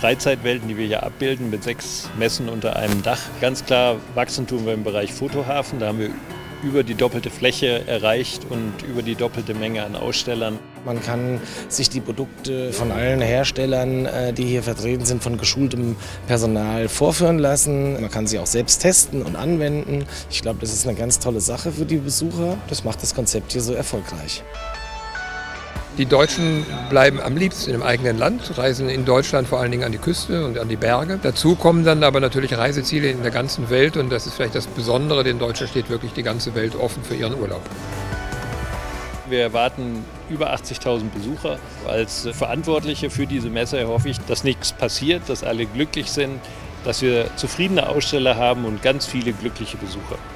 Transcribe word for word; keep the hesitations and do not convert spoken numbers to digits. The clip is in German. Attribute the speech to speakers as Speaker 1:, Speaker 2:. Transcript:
Speaker 1: Freizeitwelten, die wir hier abbilden, mit sechs Messen unter einem Dach. Ganz klar, wachsen tun wir im Bereich Fotohafen. Da haben wir über die doppelte Fläche erreicht und über die doppelte Menge an Ausstellern.
Speaker 2: Man kann sich die Produkte von allen Herstellern, die hier vertreten sind, von geschultem Personal vorführen lassen. Man kann sie auch selbst testen und anwenden. Ich glaube, das ist eine ganz tolle Sache für die Besucher. Das macht das Konzept hier so erfolgreich.
Speaker 3: Die Deutschen bleiben am liebsten im eigenen Land, reisen in Deutschland vor allen Dingen an die Küste und an die Berge. Dazu kommen dann aber natürlich Reiseziele in der ganzen Welt und das ist vielleicht das Besondere, den Deutschen steht wirklich die ganze Welt offen für ihren Urlaub.
Speaker 1: Wir erwarten über achtzigtausend Besucher. Als Verantwortliche für diese Messe hoffe ich, dass nichts passiert, dass alle glücklich sind, dass wir zufriedene Aussteller haben und ganz viele glückliche Besucher.